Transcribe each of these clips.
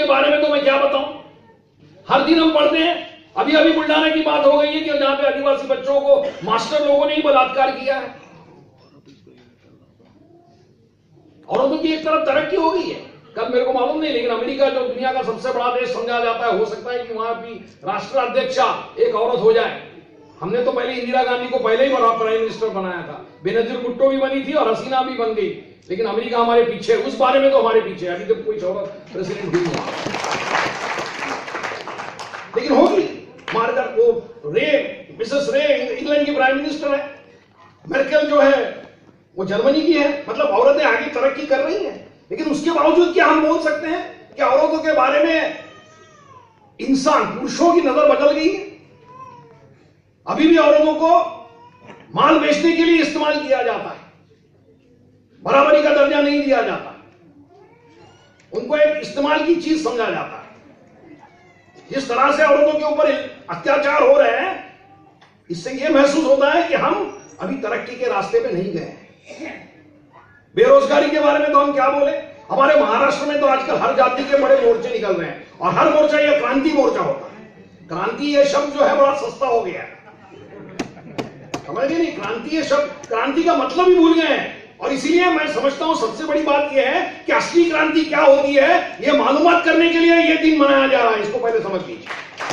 उसके बारे में तो मैं क्या बताऊं, हर दिन हम पढ़ते हैं। अभी अभी बुल्ढाना की बात हो गई है कि जहां पे आदिवासी बच्चों को मास्टर लोगों ने ही बलात्कार किया है। औरतों की एक तरफ तरक्की हो गई है, कब मेरे को मालूम नहीं, लेकिन अमेरिका जो दुनिया का सबसे बड़ा देश समझा जाता है, हो सकता है कि वहां भी राष्ट्राध्यक्षा एक औरत हो जाए। हमने तो पहले इंदिरा गांधी को पहले ही बड़ा प्राइम मिनिस्टर बनाया था, बेनजीर भुट्टो भी बनी थी और हसीना भी बन गई, लेकिन अमेरिका हमारे पीछे, उस बारे में तो हमारे पीछे, अभी तक कोई औरत प्रेसिडेंट हुई नहीं, लेकिन होगी। मार्गारेट वो रे, मिसेस रे इंग्लैंड की प्राइम मिनिस्टर है, मेर्केल जो है वो जर्मनी की है। मतलब औरतें आगे तरक्की कर रही हैं, लेकिन उसके बावजूद क्या हम बोल सकते हैं कि औरतों के बारे में इंसान, पुरुषों की नजर बदल गई है? अभी भी औरतों को माल बेचने के लिए इस्तेमाल किया जाता है, बराबरी का दर्जा नहीं दिया जाता, उनको एक इस्तेमाल की चीज समझा जाता है। जिस तरह से औरतों के ऊपर अत्याचार हो रहे हैं, इससे यह महसूस होता है कि हम अभी तरक्की के रास्ते पे नहीं गए। बेरोजगारी के बारे में तो हम क्या बोले, हमारे महाराष्ट्र में तो आजकल हर जाति के बड़े मोर्चे निकल रहे हैं, और हर मोर्चा यह क्रांति मोर्चा होता है। क्रांति यह शब्द जो है बड़ा सस्ता हो गया है, समझ गए नहीं? क्रांति ये शब्द, क्रांति का मतलब ही भूल गए हैं। और इसीलिए मैं समझता हूं सबसे बड़ी बात यह है कि असली क्रांति क्या होती है, यह मालूमात करने के लिए यह दिन मनाया जा रहा है, इसको पहले समझ लीजिए।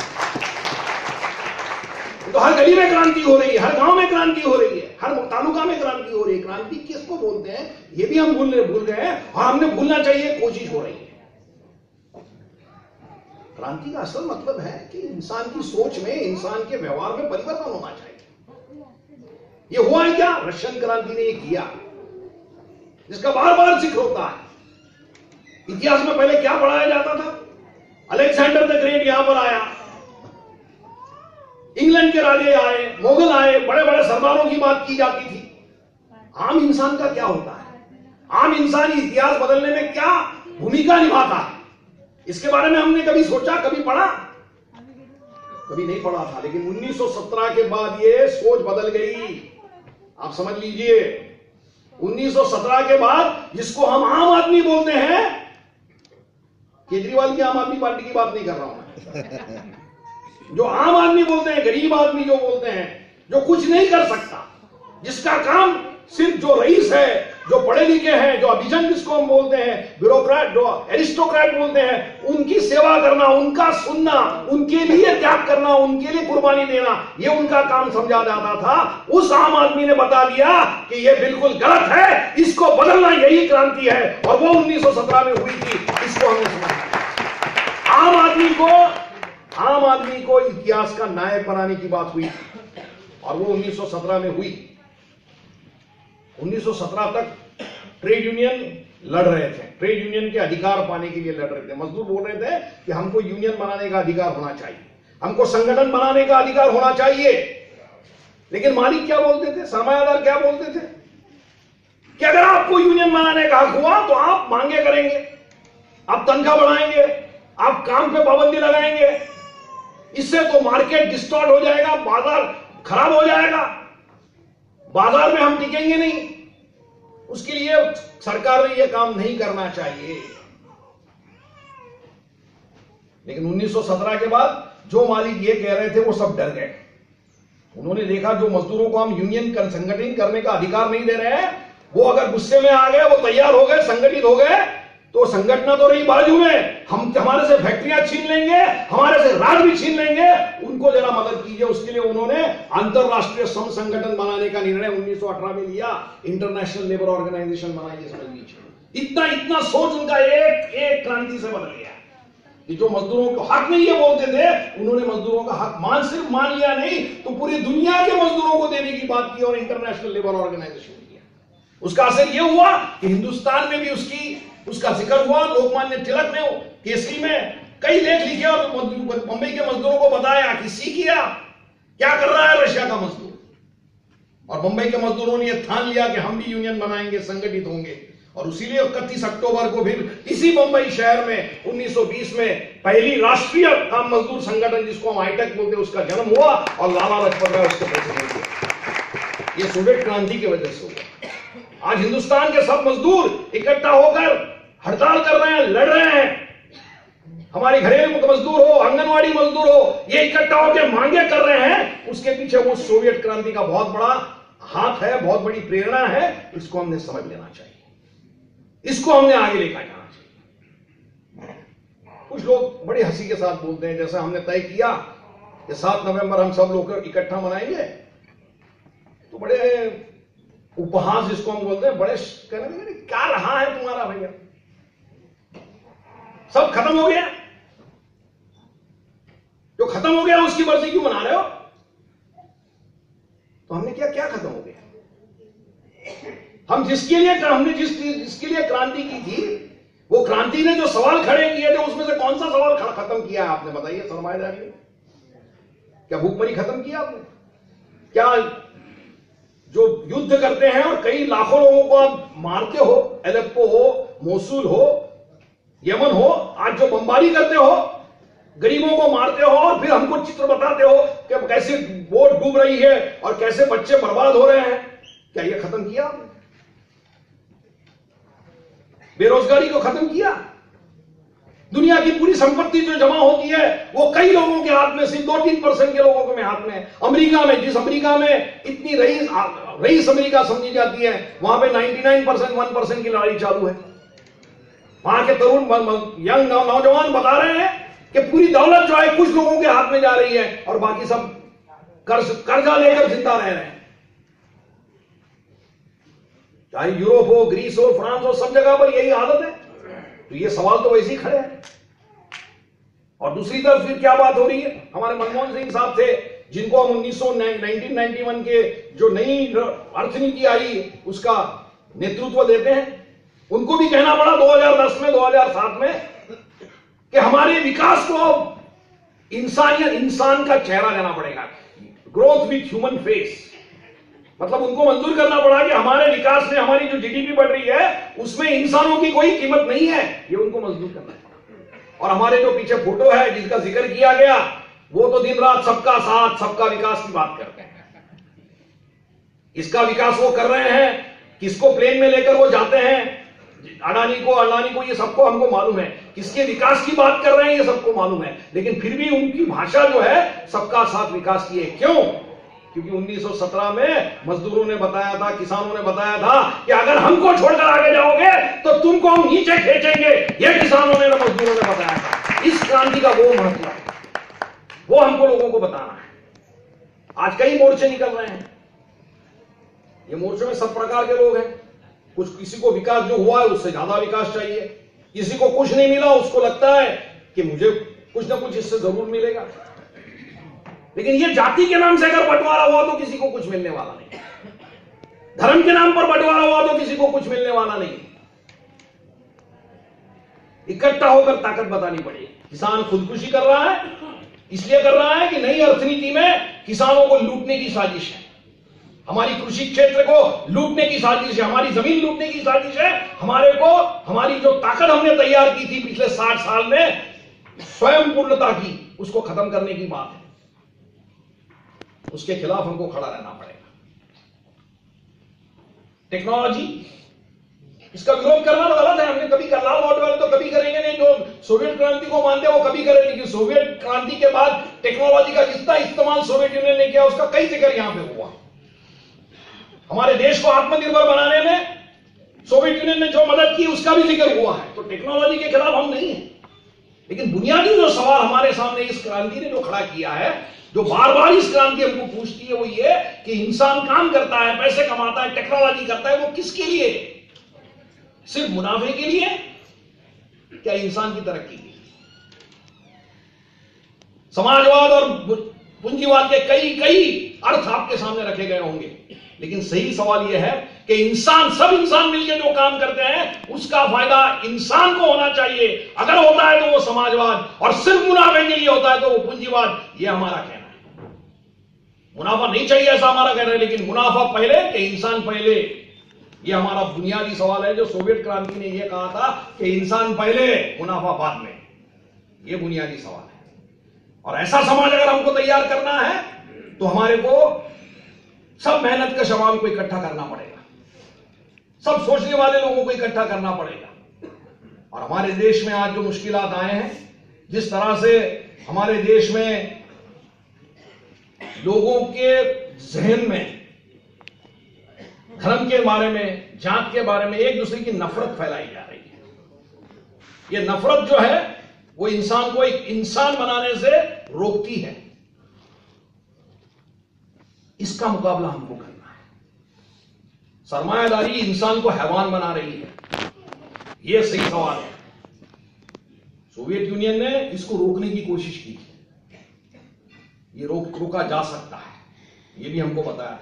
तो हर गली में क्रांति हो रही है, हर गांव में क्रांति हो रही है, हर तालुका में क्रांति हो रही है। क्रांति किसको बोलते हैं यह भी हम भूल गए हैं, और हमने भूलना चाहिए, कोशिश हो रही है। क्रांति का असल मतलब है कि इंसान की सोच में, इंसान के व्यवहार में परिवर्तन होना चाहिए। ये हुआ है क्या? रशियन क्रांति ने ये किया, जिसका बार बार जिक्र होता है। इतिहास में पहले क्या पढ़ाया जाता था? अलेक्जेंडर द ग्रेट यहां पर आया, इंग्लैंड के राजे आए, मुगल आए, बड़े बड़े सरदारों की बात की जाती थी। आम इंसान का क्या होता है? आम इंसान इतिहास बदलने में क्या भूमिका निभाता है? इसके बारे में हमने कभी सोचा, कभी पढ़ा? कभी नहीं पढ़ा था। लेकिन 1917 के बाद ये सोच बदल गई। आप समझ लीजिए, 1917 के बाद, जिसको हम आम आदमी बोलते हैं, केजरीवाल की आम आदमी पार्टी की बात नहीं कर रहा हूं मैं, जो आम आदमी बोलते हैं, गरीब आदमी जो बोलते हैं, जो कुछ नहीं कर सकता, जिसका काम सिर्फ जो रईस है, जो पढ़े लिखे हैं, जो अभिजन जिसको हम बोलते हैं, ब्यूरोक्रेट, जो एरिस्टोक्रेट बोलते हैं, उनकी सेवा करना, उनका सुनना, उनके लिए त्याग करना, उनके लिए कुर्बानी देना, ये उनका काम समझा जाता था। उस आम आदमी ने बता दिया कि ये बिल्कुल गलत है, इसको बदलना यही क्रांति है, और वो 1917 में हुई थी। इसको हमें समझना। आम आदमी को इतिहास का नायक बनाने की बात हुई, और वो 1917 में हुई। 1917 तक ट्रेड यूनियन लड़ रहे थे, ट्रेड यूनियन के अधिकार पाने के लिए लड़ रहे थे। मजदूर बोल रहे थे कि हमको यूनियन बनाने का अधिकार होना चाहिए, हमको संगठन बनाने का अधिकार होना चाहिए। लेकिन मालिक क्या बोलते थे, सरमायादार क्या बोलते थे कि अगर आपको यूनियन बनाने का हक हुआ तो आप मांगे करेंगे, आप तनख्वाह बढ़ाएंगे, आप काम पे पाबंदी लगाएंगे, इससे तो मार्केट डिस्टॉर्ट हो जाएगा, बाजार खराब हो जाएगा, बाजार में हम टिकेंगे नहीं। उसके लिए सरकार ने यह काम नहीं करना चाहिए। लेकिन 1917 के बाद जो मालिक ये कह रहे थे वो सब डर गए। उन्होंने देखा जो मजदूरों को हम यूनियन संगठन करने का अधिकार नहीं दे रहे हैं, वो अगर गुस्से में आ गए, वो तैयार हो गए, संगठित हो गए, तो संगठन तो रही बाजू में, हम हमारे से फैक्ट्रियां छीन लेंगे, हमारे से राज भी छीन लेंगे, उनको जरा मदद कीजिए। उसके लिए उन्होंने अंतरराष्ट्रीय श्रम संगठन बनाने का निर्णय 1918 में लिया, इंटरनेशनल लेबर ऑर्गेनाइजेशन बनाइए। समझ लीजिए, इतना सोच उनका एक क्रांति से बदल गया कि जो मजदूरों को हक नहीं ये बोलते थे, उन्होंने मजदूरों का हक सिर्फ मान लिया नहीं, तो पूरी दुनिया के मजदूरों को देने की बात की और इंटरनेशनल लेबर ऑर्गेनाइजेशन किया। उसका असर यह हुआ कि हिंदुस्तान में भी उसका जिक्र हुआ। लोकमान्य तिलक ने केसरी में कई लेख लिखे और बंबई के मजदूरों को बताया कि सीखिए क्या कर रहा है रशिया का मजदूर। और बंबई के मजदूरों ने यह ठान लिया कि हम भी यूनियन बनाएंगे, संगठित होंगे। और इसीलिए 31 अक्टूबर को फिर इसी बंबई शहर में 1920 में पहली राष्ट्रीय काम मजदूर संगठन, जिसको हम हाईटेक बोलते हैं, उसका जन्म हुआ और लाला लाजपत राय उसके प्रेसिडेंट हुए। यह सोवियत क्रांति की वजह से हुआ। आज हिंदुस्तान के सब मजदूर इकट्ठा होकर हड़ताल कर रहे हैं, लड़ रहे हैं। हमारे घरेलू मजदूर हो, आंगनवाड़ी मजदूर हो, ये इकट्ठा होकर मांगे कर रहे हैं, उसके पीछे वो सोवियत क्रांति का बहुत बड़ा हाथ है, बहुत बड़ी प्रेरणा है। इसको हमने समझ लेना चाहिए, इसको हमने आगे लेकर जाना चाहिए। कुछ लोग बड़ी हंसी के साथ बोलते हैं, जैसे हमने तय किया कि 7 नवंबर हम सब लोग इकट्ठा मनाएंगे, तो बड़े उपहास जिसको हम बोलते हैं, बड़े कहने लगे क्या रहा है तुम्हारा भैया, सब खत्म हो गया, जो खत्म हो गया उसकी बरसी क्यों मना रहे हो? तो हमने क्या खत्म हो गया? हम जिसके लिए क्रांति की थी, वो क्रांति ने जो सवाल खड़े किए थे, उसमें से कौन सा सवाल खत्म किया है आपने? बताइए सरमाएदारी ने। क्या भूखमरी खत्म किया आपने? क्या जो युद्ध करते हैं और कई लाखों लोगों को आप मारते हो, एलेप्पो हो, मोसुल हो, यमन हो, आज जो बमबारी करते हो, गरीबों को मारते हो और फिर हमको चित्र बताते हो कि कैसे बोट डूब रही है और कैसे बच्चे बर्बाद हो रहे हैं, क्या यह खत्म किया आपने? बेरोजगारी को खत्म किया? दुनिया की पूरी संपत्ति जो जमा होती है वो कई लोगों के हाथ में, सिर्फ 2-3% के लोगों के हाथ में है। अमेरिका में, जिस अमेरिका में इतनी रईस अमेरिका समझी जाती है, वहां पे 99% 1% की लड़ाई चालू है। वहां के तरुण यंग नौजवान बता रहे हैं कि पूरी दौलत जो है कुछ लोगों के हाथ में जा रही है और बाकी सब कर्जा लेकर जिंदा रह रहे हैं। चाहे यूरोप हो, ग्रीस हो, फ्रांस हो, सब जगह पर यही आदत है। तो ये सवाल तो वैसे ही खड़े हैं। और दूसरी तरफ फिर क्या बात हो रही है? हमारे मनमोहन सिंह साहब थे, जिनको हम 1991 के जो नई अर्थनीति आई उसका नेतृत्व देते हैं, उनको भी कहना पड़ा 2010 में, 2007 में कि हमारे विकास को इंसान का चेहरा देना पड़ेगा, ग्रोथ विथ ह्यूमन फेस। मतलब उनको मंजूर करना पड़ा कि हमारे विकास में हमारी जो जीडीपी बढ़ रही है उसमें इंसानों की कोई कीमत नहीं है, ये उनको मंजूर करना पड़ा। और हमारे जो पीछे फोटो है जिसका जिक्र किया गया, वो तो दिन रात सबका साथ, सबका विकास की बात करते हैं। इसका विकास वो कर रहे हैं, किसको प्लेन में लेकर वो जाते हैं, अडानी को, ये सबको हमको मालूम है। किसके विकास की बात कर रहे हैं ये सबको मालूम है, लेकिन फिर भी उनकी भाषा जो है सबका साथ विकास की है। क्यों? क्योंकि 1917 में मजदूरों ने बताया था, किसानों ने बताया था कि अगर हमको छोड़कर आगे जाओगे तो तुमको हम नीचे खींचेंगे। ये किसानों ने, मजदूरों ने बताया था। इस क्रांति का वो महत्व है, वो हमको लोगों को बताना है। आज कई मोर्चे निकल रहे हैं, ये मोर्चों में सब प्रकार के लोग हैं। कुछ, किसी को विकास जो हुआ है उससे ज्यादा विकास चाहिए, किसी को कुछ नहीं मिला उसको लगता है कि मुझे कुछ ना कुछ इससे जरूर मिलेगा। लेकिन ये जाति के नाम से अगर बंटवारा हुआ तो किसी को कुछ मिलने वाला नहीं, धर्म के नाम पर बंटवारा हुआ तो किसी को कुछ मिलने वाला नहीं। इकट्ठा होकर ताकत बतानी पड़ेगी। किसान खुदकुशी कर रहा है, इसलिए कर रहा है कि नई अर्थनीति में किसानों को लूटने की साजिश है, हमारी कृषि क्षेत्र को लूटने की साजिश है, हमारी जमीन लूटने की साजिश है। हमारी जो ताकत हमने तैयार की थी पिछले 60 साल में स्वयं पूर्णता की, उसको खत्म करने की बात है। उसके खिलाफ हमको खड़ा रहना पड़ेगा। टेक्नोलॉजी, इसका विरोध करना तो गलत है। हमने कभी करलाल वोट वाले तो कभी करेंगे नहीं, जो सोवियत क्रांति को मानते हैं वो कभी करें, लेकिन सोवियत क्रांति के बाद टेक्नोलॉजी का जितना इस्तेमाल सोवियत यूनियन ने किया उसका कई जिक्र यहां पे हुआ। हमारे देश को आत्मनिर्भर बनाने में सोवियत यूनियन ने जो मदद की उसका भी जिक्र हुआ है। तो टेक्नोलॉजी के खिलाफ हम नहीं है, लेकिन बुनियादी जो सवाल हमारे सामने इस क्रांति ने जो खड़ा किया है, जो बार बार इस क्रांति हमको पूछती है, वो ये कि इंसान काम करता है, पैसे कमाता है, टेक्नोलॉजी करता है, वो किसके लिए? सिर्फ मुनाफे के लिए? क्या इंसान की तरक्की के लिए? समाजवाद और पूंजीवाद के कई अर्थ आपके सामने रखे गए होंगे, लेकिन सही सवाल यह है कि सब इंसान मिलकर जो काम करते हैं उसका फायदा इंसान को होना चाहिए। अगर होता है तो वो समाजवाद, और सिर्फ मुनाफे के लिए होता है तो वो पूंजीवाद। ये हमारा कहना है। मुनाफा नहीं चाहिए ऐसा हमारा कहना है, लेकिन मुनाफा पहले कि इंसान पहले, ये हमारा बुनियादी सवाल है। जो सोवियत क्रांति ने यह कहा था कि इंसान पहले, मुनाफा बाद में, यह बुनियादी सवाल है। और ऐसा समाज अगर हमको तैयार करना है तो हमारे को सब मेहनत का शवाम को इकट्ठा करना पड़ेगा, सब सोचने वाले लोगों को इकट्ठा करना पड़ेगा। और हमारे देश में आज जो मुश्किलात आए हैं, जिस तरह से हमारे देश में लोगों के जहन में धर्म के बारे में, जात के बारे में एक दूसरे की नफरत फैलाई जा रही है। ये नफरत जो है वो इंसान को एक इंसान बनाने से रोकती है। इसका मुकाबला हमको करना है। सरमायादारी इंसान को हैवान बना रही है, यह सही सवाल है। सोवियत यूनियन ने इसको रोकने की कोशिश की, ये रोका जा सकता है, ये भी हमको बताया।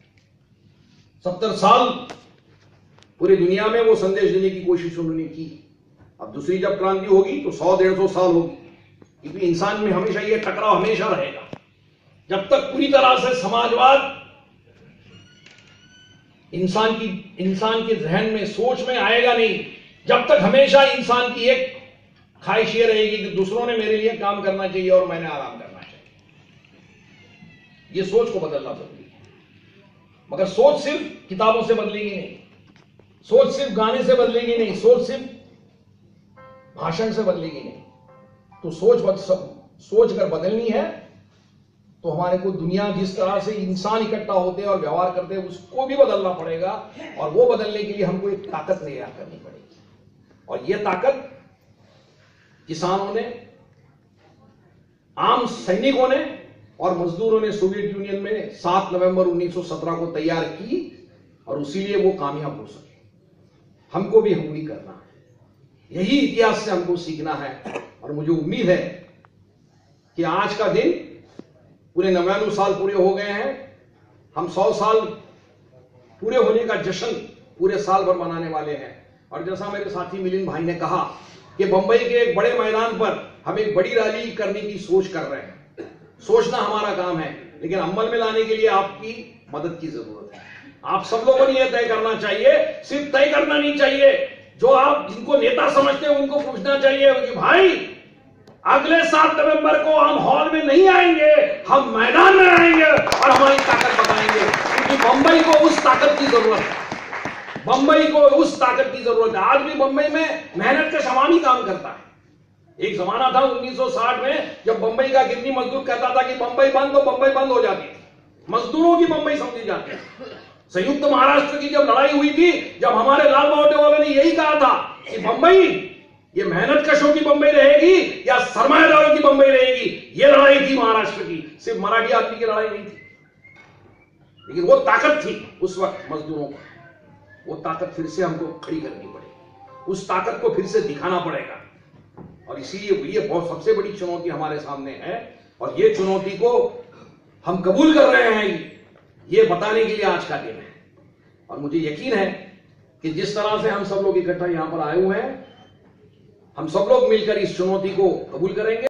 70 साल पूरी दुनिया में वो संदेश देने की कोशिश उन्होंने की। अब दूसरी जब क्रांति होगी तो 100-150 साल होगी, क्योंकि इंसान में हमेशा ये टकराव हमेशा रहेगा। जब तक पूरी तरह से समाजवाद इंसान के जहन में, सोच में आएगा नहीं, जब तक हमेशा इंसान की एक ख्वाहिश ये रहेगी कि दूसरों ने मेरे लिए काम करना चाहिए और मैंने आराम करना चाहिए। ये सोच को बदलना जरूरी है। मगर सोच सिर्फ किताबों से बदलेगी नहीं, सोच सिर्फ गाने से बदलेगी नहीं, सोच सिर्फ भाषण से बदलेगी नहीं। तो सोच अगर बदलनी है तो हमारे को दुनिया जिस तरह से इंसान इकट्ठा होते हैं और व्यवहार करते हैं उसको भी बदलना पड़ेगा। और वो बदलने के लिए हमको एक ताकत तैयार करनी पड़ेगी। और ये ताकत किसानों ने, आम सैनिकों ने और मजदूरों ने सोवियत यूनियन में 7 नवंबर 1917 को तैयार की, और इसीलिए वो कामयाब हो सके। हमको भी वही करना है। यही इतिहास से हमको सीखना है। और मुझे उम्मीद है कि आज का दिन, पूरे 99 साल पूरे हो गए हैं, हम 100 साल पूरे होने का जश्न पूरे साल भर मनाने वाले हैं। और जैसा मेरे साथी मिलिंद भाई ने कहा कि बंबई के एक बड़े मैदान पर हम एक बड़ी रैली करने की सोच कर रहे हैं। सोचना हमारा काम है, लेकिन अमल में लाने के लिए आपकी मदद की जरूरत है। आप सब लोगों ने यह तय करना चाहिए, सिर्फ तय करना नहीं चाहिए, जो आप जिनको नेता समझते हैं उनको पूछना चाहिए कि भाई अगले 7 नवंबर को हम हॉल में नहीं आएंगे, हम मैदान में आएंगे और हमारी ताकत बताएंगे। क्योंकि बंबई को उस ताकत की जरूरत है, बंबई को उस ताकत की जरूरत है। आज भी बंबई में मेहनत का शवानी काम करता है। एक जमाना था 1960 में, जब बंबई का गिरनी मजदूर कहता था कि बंबई बंद, तो बंबई बंद हो जाती थी। मजदूरों की बंबई समझी जाती है। संयुक्त महाराष्ट्र की जब लड़ाई हुई थी, जब हमारे लाल बहादुर वालों ने यही कहा था कि बंबई ये मेहनत कशों की बंबई रहेगी या सरमायादारों की बंबई रहेगी, ये लड़ाई थी महाराष्ट्र की, सिर्फ मराठी आदमी की लड़ाई नहीं थी। लेकिन वो ताकत थी उस वक्त मजदूरों को, वो ताकत फिर से हमको खड़ी करनी पड़ेगी, उस ताकत को फिर से दिखाना पड़ेगा। और इसीलिए ये बहुत सबसे बड़ी चुनौती हमारे सामने है, और ये चुनौती को हम कबूल कर रहे हैं, ये बताने के लिए आज का दिन है। और मुझे यकीन है कि जिस तरह से हम सब लोग इकट्ठा यहां पर आए हुए हैं, हम सब लोग मिलकर इस चुनौती को कबूल करेंगे।